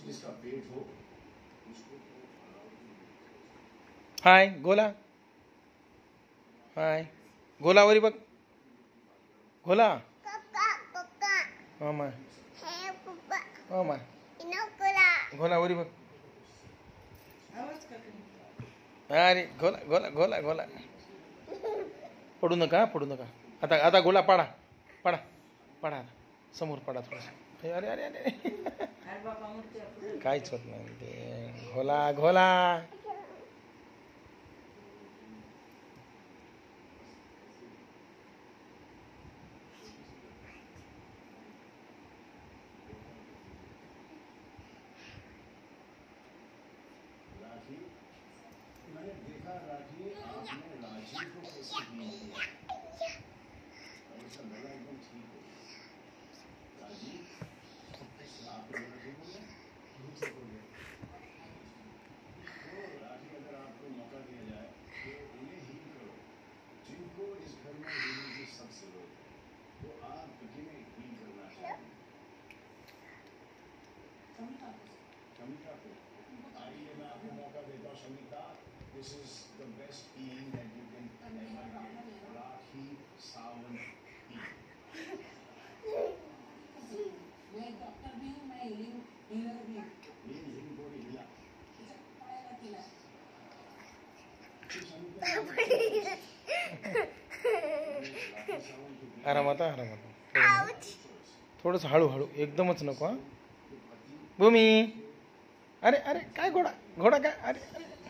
हाय गोला, हाय गोला वरी बघ, गोला हो माय, हो माय, गोला वरी बघ. अरे गोला गोला गोला गोला, पडू नका पडू नका. आता आता गोला पाडा पाडा पाडा, आता समोर पाडा थोडंसं. अरे अरे अरे काहीच होत नाही ते. घोला घोला, मैंने देखा राजी, आपने राजी को कैसे दी है? ऐसा लगा एकदम ठीक हो राजी, आपको बोला ठीक हो गया, ठीक हो गया. तो राजी, अगर आपको मौका दिया जाए तो उन्हें ही करो जिनको इस घर में जीने की सबसे जरूरत है. वो आप जिन्हें हील करना चाहिए. शमिता को आइए, मैं आपको मौका देता हूँ. Shamita, this is the best healing that you can ever get. Rakhi Sawant healing. मैं डॉक्टर भी हूँ, मैं हीलर भी हूँ. healing body हिला. आरामात आरामात, थोडंसं हळूहळू, एकदमच नको. हा भूमी, अरे अरे काय घोडा घोडा काय, अरे अरे